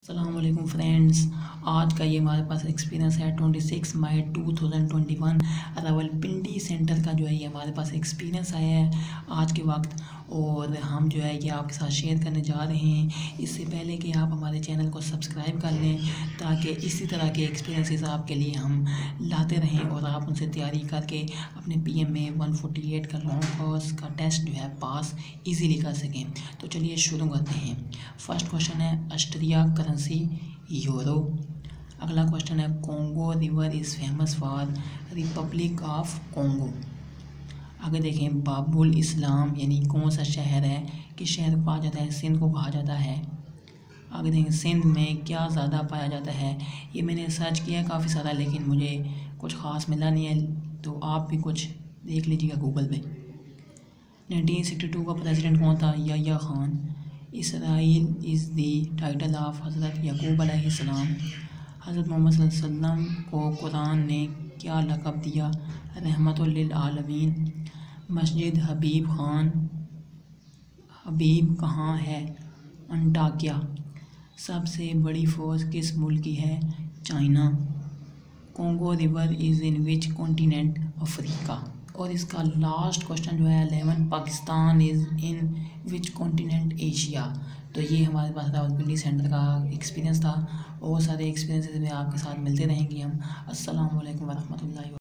अस्सलाम वालेकुम फ्रेंड्स। आज का ये हमारे पास एक्सपीरियंस है 26 मई 2021 रावलपिंडी सेंटर का जो है ये हमारे पास एक्सपीरियंस आया है आज के वक्त, और हम जो है ये आपके साथ शेयर करने जा रहे हैं। इससे पहले कि आप हमारे चैनल को सब्सक्राइब कर लें ताकि इसी तरह के एक्सपीरियंसेस आपके लिए हम लाते रहें और आप उनसे तैयारी करके अपने PMA 148 का लॉन्ग कोर्स का टेस्ट जो है पास इजीली कर सकें। तो चलिए शुरू करते हैं। फर्स्ट क्वेश्चन है ऑस्ट्रिया करेंसी यूरो। अगला क्वेश्चन है Congo river is famous for republic of Congo. आगे देखें बाबुल इस्लाम यानी कौन सा शहर है, किस शहर को कहा जाता है, सिंध को कहा जाता है। आगे देखें सिंध में क्या ज़्यादा पाया जाता है। ये मैंने सर्च किया है काफ़ी सारा लेकिन मुझे कुछ ख़ास मिला नहीं है, तो आप भी कुछ देख लीजिएगा गूगल पे। 1962 का प्रेसिडेंट कौन था, Yahya Khan. Israel is the title of हज़रत यकूब अलैहिस्सलाम। हज़रत मोहम्मद सल्लल्लाहु अलैहि वसल्लम को कुरान ने क्या लक़ब दिया, रहमतुल लिल आलमीन। मस्जिद हबीब कहाँ है, अंटाकिया। सबसे बड़ी फ़ौज किस मुल्क की है, China. Congo river is in which continent, Africa. और इसका लास्ट क्वेश्चन जो है 11 Pakistan is in which continent, Asia. तो ये हमारे पास रावलपिंडी सेंटर का एक्सपीरियंस था। और सारे एक्सपीरियंसेस में आपके साथ मिलते रहेंगे हम। अस्सलाम वालेकुम वरहमतुल्लाहि